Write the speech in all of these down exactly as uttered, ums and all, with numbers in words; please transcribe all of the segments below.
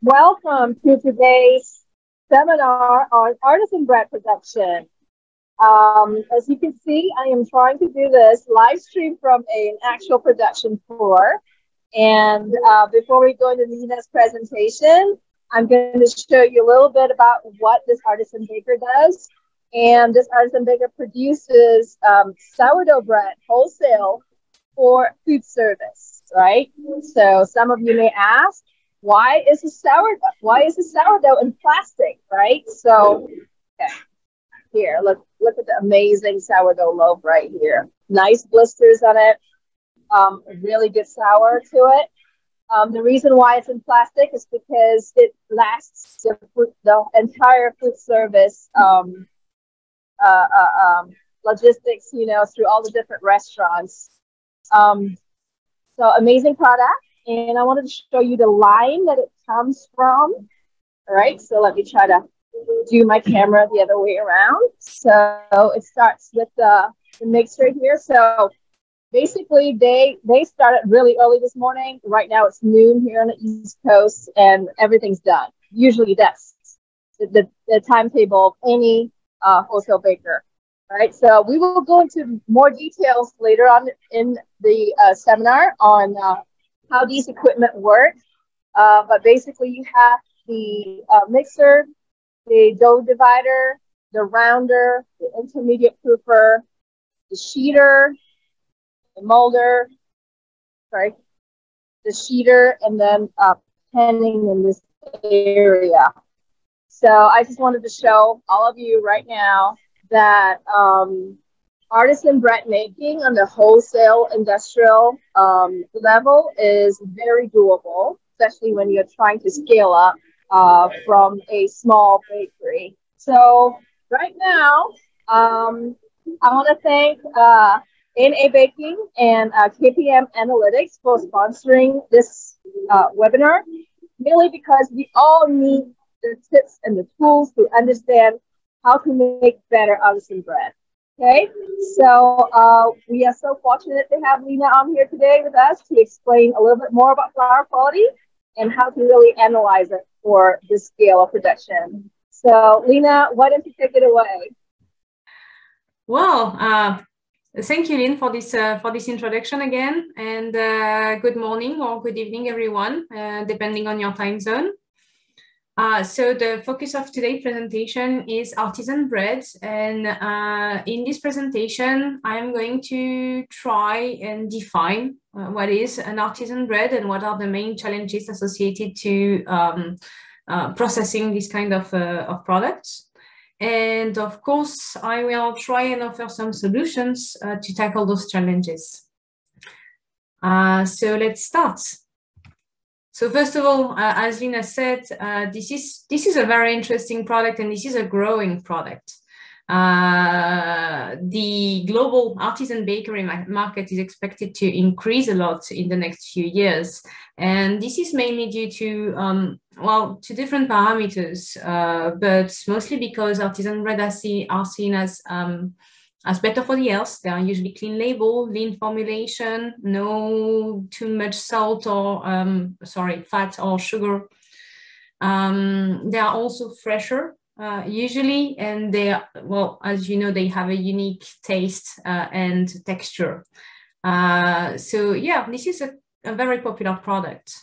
Welcome to today's seminar on artisan bread production. Um, as you can see, I am trying to do this live stream from a, an actual production floor. And uh, before we go into Lena's presentation, I'm going to show you a little bit about what this artisan baker does. And this artisan baker produces um, sourdough bread wholesale for food service, right? So some of you may ask, why is a sourdough? Why is a sourdough in plastic, right? So, okay. Here, look, look at the amazing sourdough loaf right here. Nice blisters on it. Um, really good sour to it. Um, the reason why it's in plastic is because it lasts the, the entire food service um, uh, uh, um, logistics, you know, through all the different restaurants. Um, so amazing product. And I wanted to show you the line that it comes from. All right, so let me try to do my camera the other way around. So it starts with the, the mixer here. So basically they they started really early this morning. Right now it's noon here on the East Coast and everything's done. Usually that's the, the, the timetable of any uh, wholesale baker. All right, so we will go into more details later on in the uh, seminar on uh, how these equipment work. Uh, but basically you have the uh, mixer, the dough divider, the rounder, the intermediate proofer, the sheeter, the molder, sorry, the sheeter, and then uh, penning in this area. So I just wanted to show all of you right now that um, artisan bread making on the wholesale industrial um, level is very doable, especially when you're trying to scale up uh, from a small bakery. So right now, um, I want to thank uh, N A Baking and uh, K P M Analytics for sponsoring this uh, webinar, mainly because we all need the tips and the tools to understand how to make better artisan bread. Okay, so uh, we are so fortunate to have Lena on here today with us to explain a little bit more about flour quality and how to really analyze it for the scale of production. So Lena, why don't you take it away? Well, uh, thank you, Lynn, for this uh, for this introduction again, and uh, good morning or good evening, everyone, uh, depending on your time zone. Uh, so the focus of today's presentation is artisan bread, and uh, in this presentation, I am going to try and define uh, what is an artisan bread and what are the main challenges associated to um, uh, processing this kind of, uh, of products. And of course, I will try and offer some solutions uh, to tackle those challenges. Uh, so let's start. So first of all, uh, as Lena said, uh, this is this is a very interesting product, and this is a growing product. Uh, the global artisan bakery market is expected to increase a lot in the next few years, and this is mainly due to um, well, to different parameters, uh, but mostly because artisan bread are seen, are seen as um, as better for the health. They are usually clean label, lean formulation, no too much salt or, um, sorry, fat or sugar. Um, they are also fresher, uh, usually, and they are, well, as you know, they have a unique taste uh, and texture. Uh, so yeah, this is a, a very popular product.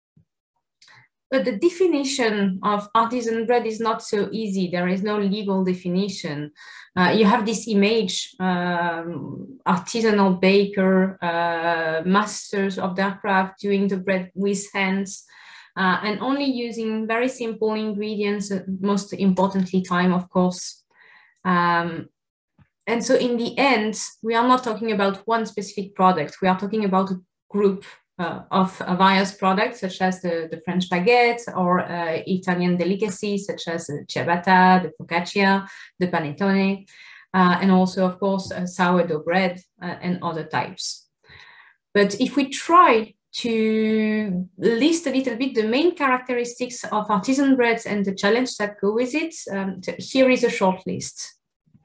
But the definition of artisan bread is not so easy. There is no legal definition. Uh, you have this image, um, artisanal baker, uh, masters of their craft doing the bread with hands, uh, and only using very simple ingredients, most importantly, time, of course. Um, and so in the end, we are not talking about one specific product. We are talking about a group Uh, of uh, various products, such as the, the French baguette or uh, Italian delicacies, such as the ciabatta, the focaccia, the panettone, uh, and also, of course, uh, sourdough bread uh, and other types. But if we try to list a little bit the main characteristics of artisan breads and the challenge that go with it, um, here is a short list.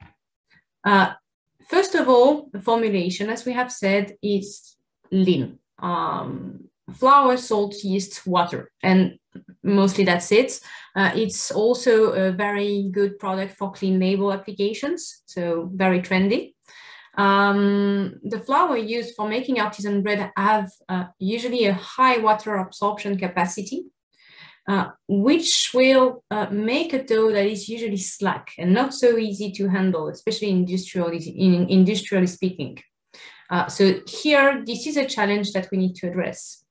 Uh, first of all, the formulation, as we have said, is lean. Um, flour, salt, yeast, water. And mostly that's it. Uh, it's also a very good product for clean label applications, so very trendy. Um, the flour used for making artisan bread have uh, usually a high water absorption capacity, uh, which will uh, make a dough that is usually slack and not so easy to handle, especially industrially, in, industrially speaking. Uh, so here, this is a challenge that we need to address.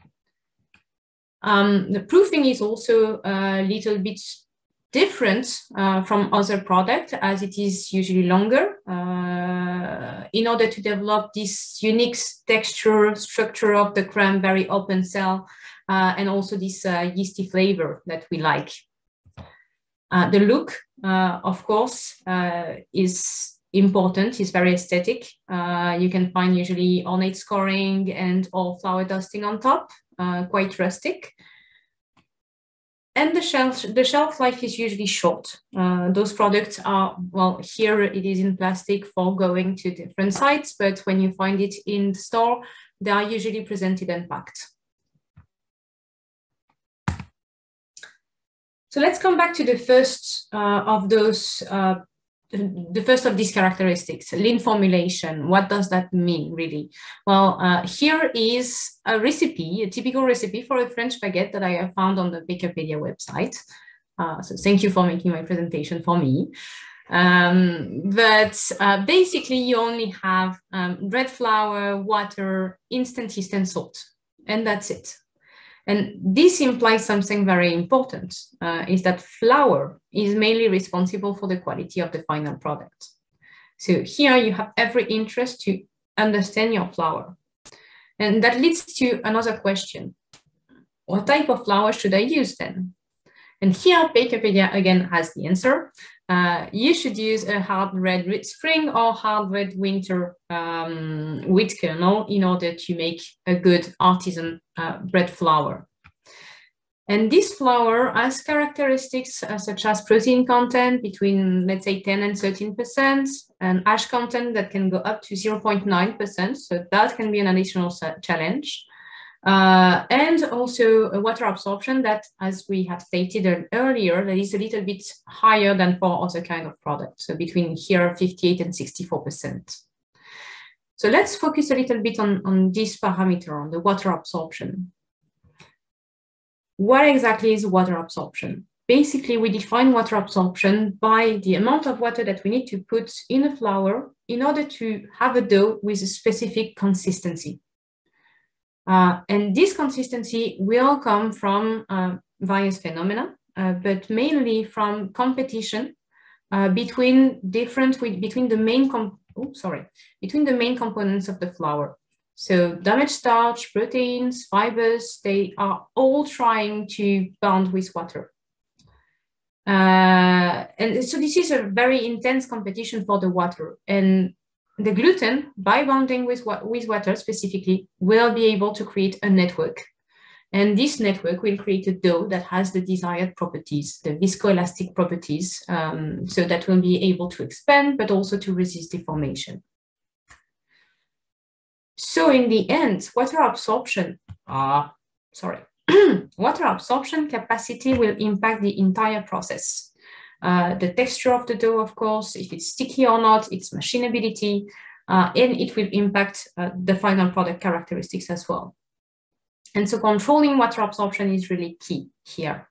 Um, the proofing is also a little bit different uh, from other products, as it is usually longer uh, in order to develop this unique texture, structure of the crumb, very open cell, uh, and also this uh, yeasty flavor that we like. Uh, the look, uh, of course, uh, is important, is very aesthetic. Uh, you can find usually ornate scoring and all flour dusting on top, uh, quite rustic. And the shelf, the shelf life is usually short. Uh, those products are, well, here it is in plastic for going to different sites, but when you find it in the store, they are usually presented and packed. So let's come back to the first uh, of those, uh, the first of these characteristics, lean formulation. What does that mean, really? Well, uh, here is a recipe, a typical recipe for a French baguette that I have found on the BAKERpedia website. Uh, so thank you for making my presentation for me. Um, but uh, basically, you only have um, bread flour, water, instant yeast, and salt, and that's it. And this implies something very important, uh, is that flour is mainly responsible for the quality of the final product. So here you have every interest to understand your flour. And that leads to another question. What type of flour should I use then? And here BAKERpedia again has the answer. Uh, you should use a hard red spring or hard red winter um, wheat kernel in order to make a good artisan uh, bread flour. And this flour has characteristics uh, such as protein content between, let's say, ten and thirteen percent, and ash content that can go up to zero point nine percent. So that can be an additional challenge. Uh, and also a water absorption that, as we have stated earlier, that is a little bit higher than for other kind of products. So between here, fifty-eight and sixty-four percent. So let's focus a little bit on, on this parameter, on the water absorption. What exactly is water absorption? Basically, we define water absorption by the amount of water that we need to put in a flour in order to have a dough with a specific consistency. Uh, and this consistency will come from uh, various phenomena, uh, but mainly from competition uh, between different, between the main, com oh, sorry, between the main components of the flour. So damaged starch, proteins, fibers, they are all trying to bond with water. Uh, and so this is a very intense competition for the water. And the gluten, by bonding with, with water specifically, will be able to create a network. And this network will create a dough that has the desired properties, the viscoelastic properties, um, so that will be able to expand, but also to resist deformation. So in the end, water absorption, ah, sorry, water absorption capacity will impact the entire process. Uh, the texture of the dough, of course, if it's sticky or not, its machinability, uh, and it will impact uh, the final product characteristics as well. And so controlling water absorption is really key here.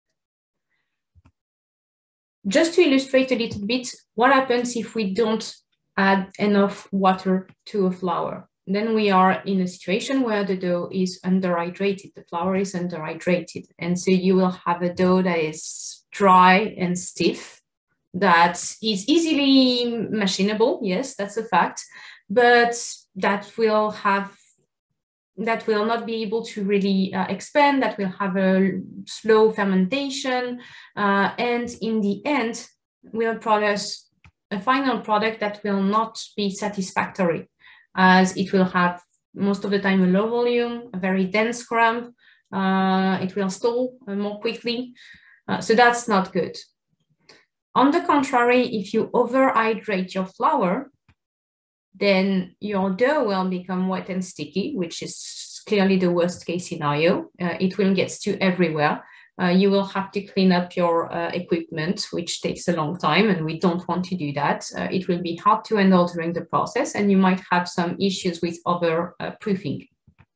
Just to illustrate a little bit, what happens if we don't add enough water to a flour? Then we are in a situation where the dough is underhydrated, the flour is underhydrated. And so you will have a dough that is dry and stiff, that is easily machinable, yes, that's a fact, but that will have, that will not be able to really uh, expand, that will have a slow fermentation, uh, and in the end will produce a final product that will not be satisfactory, as it will have most of the time a low volume, a very dense crumb, uh, it will stall uh, more quickly. Uh, so that's not good. On the contrary, if you overhydrate your flour, then your dough will become wet and sticky, which is clearly the worst case scenario. Uh, it will get to everywhere. uh, you will have to clean up your uh, equipment, which takes a long time, and we don't want to do that. Uh, it will be hard to handle during the process, and you might have some issues with over uh, proofing.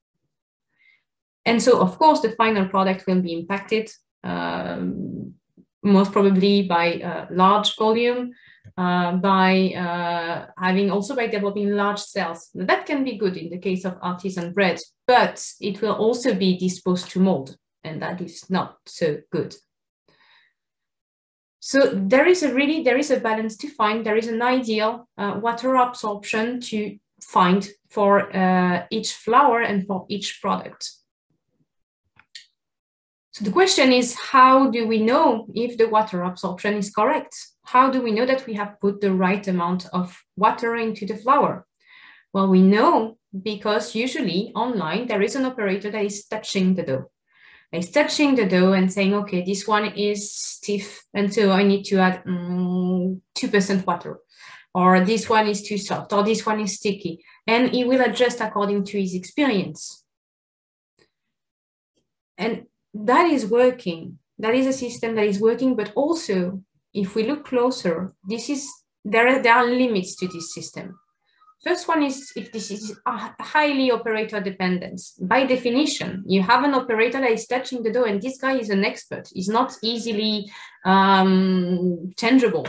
And so, of course, the final product will be impacted, um, most probably by uh, large volume, uh, by uh, having also by developing large cells. That can be good in the case of artisan bread, but it will also be disposed to mold, and that is not so good. So there is a really, there is a balance to find. There is an ideal uh, water absorption to find for uh, each flour and for each product. So the question is, how do we know if the water absorption is correct? How do we know that we have put the right amount of water into the flour? Well, we know because usually online, there is an operator that is touching the dough. Is touching the dough and saying, okay, this one is stiff, and so I need to add um, two percent water, or this one is too soft, or this one is sticky, and he will adjust according to his experience. And that is working. That is a system that is working, but also, if we look closer, this is there are, there are limits to this system. First one is if this is highly operator dependent. By definition, you have an operator that is touching the dough, and this guy is an expert. He's not easily um, changeable.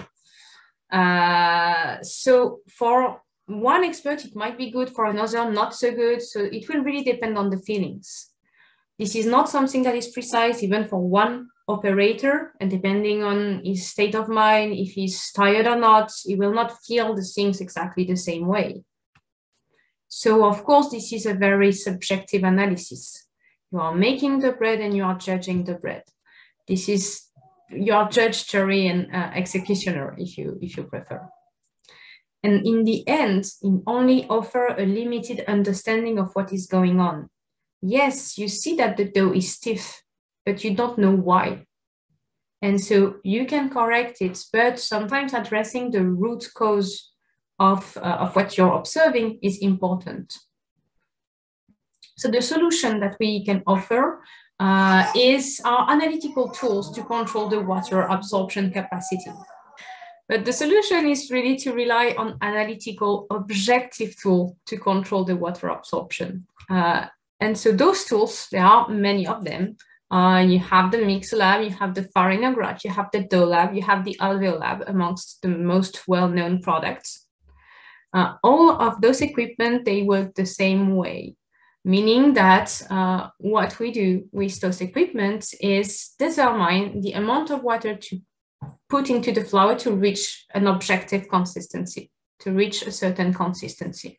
Uh, so for one expert, it might be good, for another, not so good. So it will really depend on the feelings. This is not something that is precise, even for one operator, and depending on his state of mind, if he's tired or not, he will not feel the things exactly the same way. So of course, this is a very subjective analysis. You are making the bread and you are judging the bread. This is your judge, jury, and uh, executioner, if you, if you prefer. And in the end, you only offer a limited understanding of what is going on. Yes, you see that the dough is stiff, but you don't know why. And so you can correct it, but sometimes addressing the root cause of, uh, of what you're observing is important. So the solution that we can offer uh, is our analytical tools to control the water absorption capacity. But the solution is really to rely on analytical objective tools to control the water absorption. Uh, and so those tools, there are many of them. Uh, you have the mixer lab, you have the farinograph, you have the dough lab, you have the alveo lab, amongst the most well-known products. Uh, all of those equipment, they work the same way, meaning that uh, what we do with those equipment is determine the amount of water to put into the flour to reach an objective consistency, to reach a certain consistency.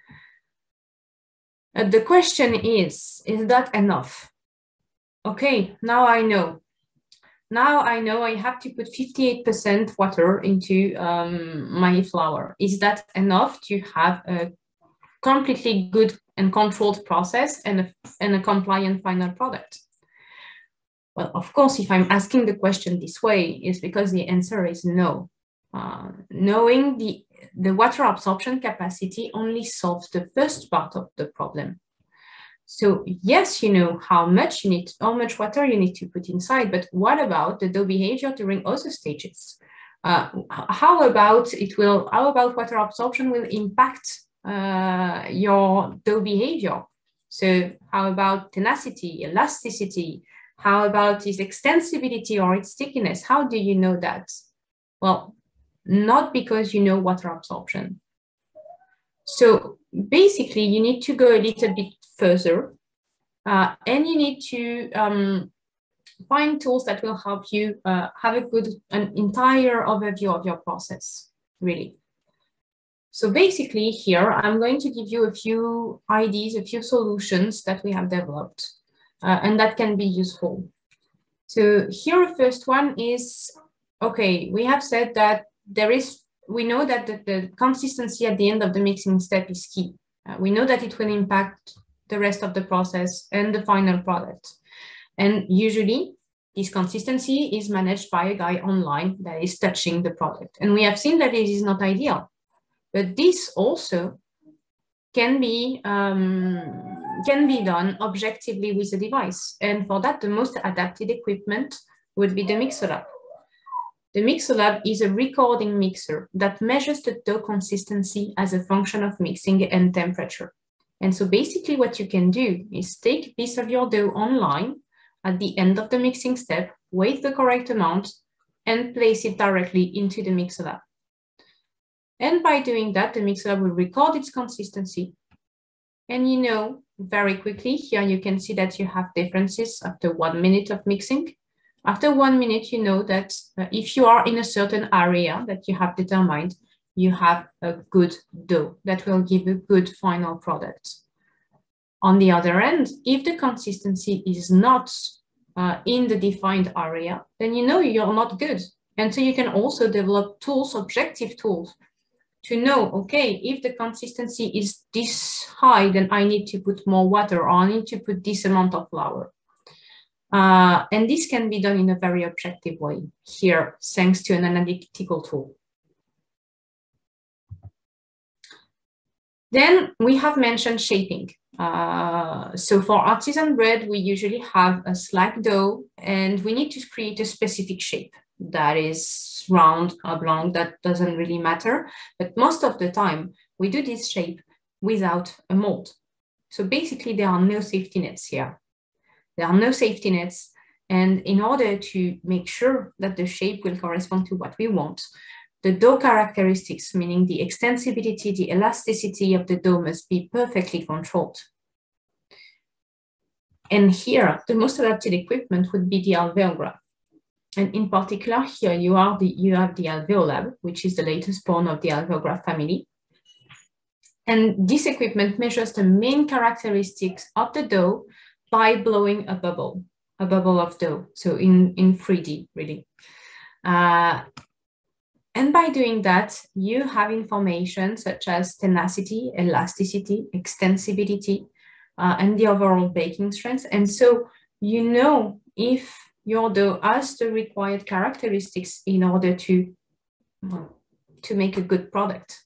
Uh, the question is, is that enough? Okay, now I know. Now I know I have to put fifty-eight percent water into um, my flour. Is that enough to have a completely good and controlled process and a, and a compliant final product? Well, of course, if I'm asking the question this way, is because the answer is no. Uh, knowing the, the water absorption capacity only solves the first part of the problem. So yes, you know how much you need, how much water you need to put inside, but what about the dough behavior during other stages? Uh, how about it will, how about water absorption will impact uh, your dough behavior? So how about tenacity, elasticity? How about its extensibility or its stickiness? How do you know that? Well, not because you know water absorption. So basically, you need to go a little bit further, uh, and you need to um, find tools that will help you uh, have a good, an entire overview of your process, really. So basically here, I'm going to give you a few ideas, a few solutions that we have developed, uh, and that can be useful. So here, the first one is, okay, we have said that there is, we know that the, the consistency at the end of the mixing step is key. Uh, we know that it will impact the rest of the process and the final product. And usually this consistency is managed by a guy online that is touching the product. And we have seen that it is not ideal, but this also can be, um, can be done objectively with a device. And for that, the most adapted equipment would be the mixer lab. The mixer lab is a recording mixer that measures the dough consistency as a function of mixing and temperature. And so basically what you can do is take a piece of your dough online at the end of the mixing step, weigh the correct amount, and place it directly into the mixer lab. And by doing that, the mixer lab will record its consistency. And you know, very quickly, here you can see that you have differences after one minute of mixing. After one minute, you know that uh, if you are in a certain area that you have determined, you have a good dough that will give a good final product. On the other end, if the consistency is not uh, in the defined area, then you know you're not good. And so you can also develop tools, objective tools, to know, okay, if the consistency is this high, then I need to put more water, or I need to put this amount of flour. Uh, and this can be done in a very objective way here, thanks to an analytical tool. Then we have mentioned shaping. Uh, so for artisan bread, we usually have a slack dough, and we need to create a specific shape that is round, oblong, that doesn't really matter. But most of the time, we do this shape without a mold. So basically, there are no safety nets here. There are no safety nets. And in order to make sure that the shape will correspond to what we want, the dough characteristics, meaning the extensibility, the elasticity of the dough, must be perfectly controlled. And here, the most adapted equipment would be the alveograph. And in particular, here you, are the, you have the ALVEOLAB, which is the latest born of the alveograph family. And this equipment measures the main characteristics of the dough by blowing a bubble, a bubble of dough, so in, in three D, really. Uh, and by doing that, you have information such as tenacity, elasticity, extensibility, uh, and the overall baking strength. And so you know if your dough has the required characteristics in order to, well, to make a good product.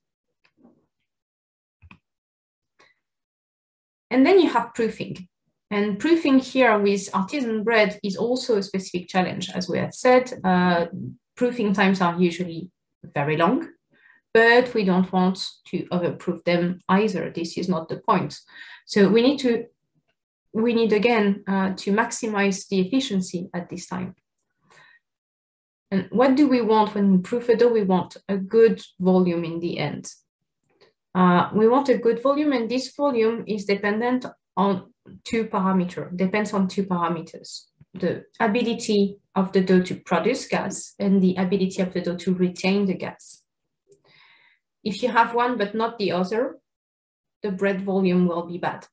And then you have proofing. And proofing here with artisan bread is also a specific challenge. As we have said, uh, proofing times are usually very long, but we don't want to overproof them either. This is not the point. So we need to, we need again uh, to maximize the efficiency at this time. And what do we want when we proof a dough? We want a good volume in the end. Uh, we want a good volume, and this volume is dependent on two parameters, depends on two parameters. The ability of the dough to produce gas and the ability of the dough to retain the gas. If you have one but not the other, the bread volume will be bad.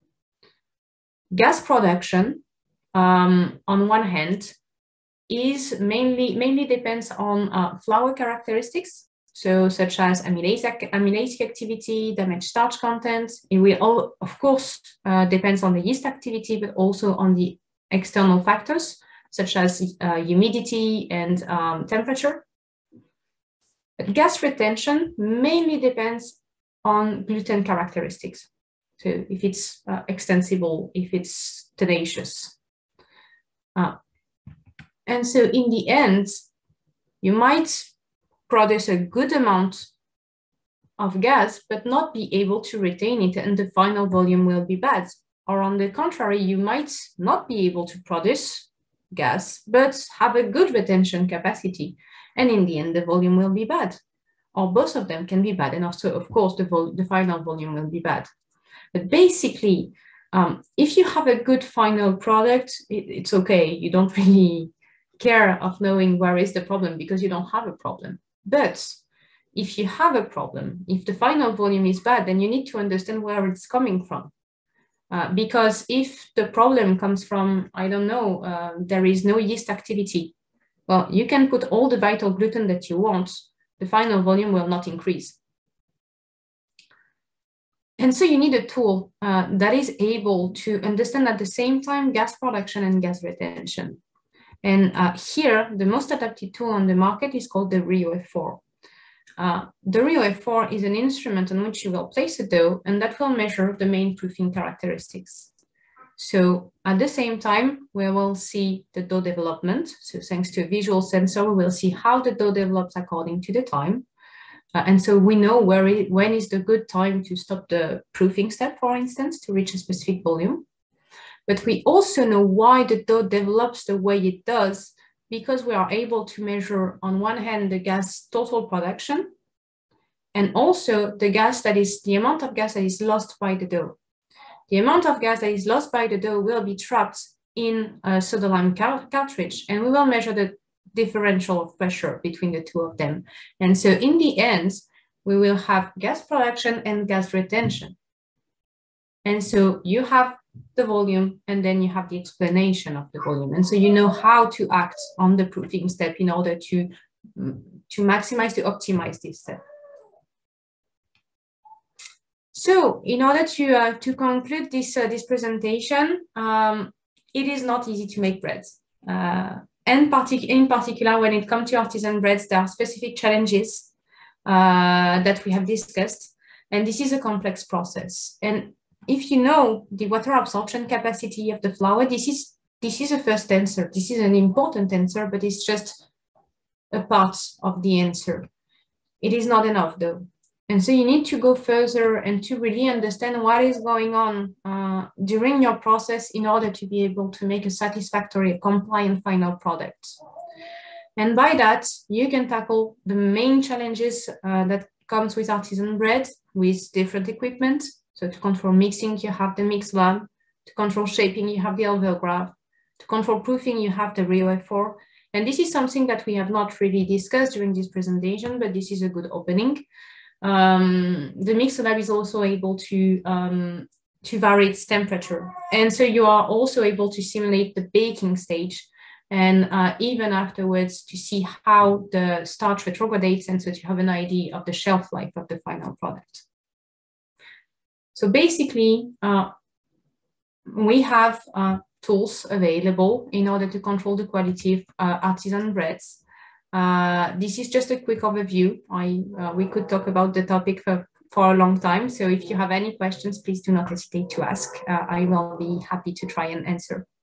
Gas production, um, on one hand, is mainly, mainly depends on uh, flour characteristics, so such as amylase, amylase activity, damaged starch content. It will all, of course, uh, depends on the yeast activity, but also on the external factors, such as uh, humidity and um, temperature. But gas retention mainly depends on gluten characteristics. So if it's uh, extensible, if it's tenacious. Uh, and so in the end, you might produce a good amount of gas, but not be able to retain it, and the final volume will be bad. Or on the contrary, you might not be able to produce gas, but have a good retention capacity. And in the end, the volume will be bad. Or both of them can be bad. And also, of course, the, vol the final volume will be bad. But basically, um, if you have a good final product, it, it's okay. You don't really care of knowing where is the problem because you don't have a problem. But if you have a problem, if the final volume is bad, then you need to understand where it's coming from. Uh, because if the problem comes from, I don't know, uh, there is no yeast activity, well, you can put all the vital gluten that you want, the final volume will not increase. And so you need a tool uh, that is able to understand at the same time gas production and gas retention. And uh, here, the most adapted tool on the market is called the Rio F four. Uh, the R I O F four is an instrument on which you will place a dough, and that will measure the main proofing characteristics. So at the same time, we will see the dough development. So thanks to a visual sensor, we will see how the dough develops according to the time. Uh, and so we know where it, when is the good time to stop the proofing step, for instance, to reach a specific volume. But we also know why the dough develops the way it does, because we are able to measure on one hand the gas total production, and also the gas that is the amount of gas that is lost by the dough. The amount of gas that is lost by the dough will be trapped in a soda lime cartridge, and we will measure the differential of pressure between the two of them. And so in the end, we will have gas production and gas retention. And so you have the volume, and then you have the explanation of the volume. And so you know how to act on the proofing step in order to, to maximize, to optimize this step. So in order to, uh, to conclude this, uh, this presentation, um, it is not easy to make breads. Uh, and partic in particular, when it comes to artisan breads, there are specific challenges uh, that we have discussed. And this is a complex process. And if you know the water absorption capacity of the flour, this is, this is a first answer. This is an important answer, but it's just a part of the answer. It is not enough though. And so you need to go further and to really understand what is going on uh, during your process in order to be able to make a satisfactory, compliant final product. And by that, you can tackle the main challenges uh, that comes with artisan bread with different equipment. So to control mixing, you have the mix lab. To control shaping, you have the Elvograph. To control proofing, you have the R I O F four. And this is something that we have not really discussed during this presentation, but this is a good opening. Um, the mixer lab is also able to, um, to vary its temperature. And so you are also able to simulate the baking stage and uh, even afterwards to see how the starch retrogradates, and so to have an idea of the shelf life of the final product. So basically, uh, we have uh, tools available in order to control the quality of uh, artisan breads. Uh, this is just a quick overview. I, uh, we could talk about the topic for, for a long time. So if you have any questions, please do not hesitate to ask. Uh, I will be happy to try and answer.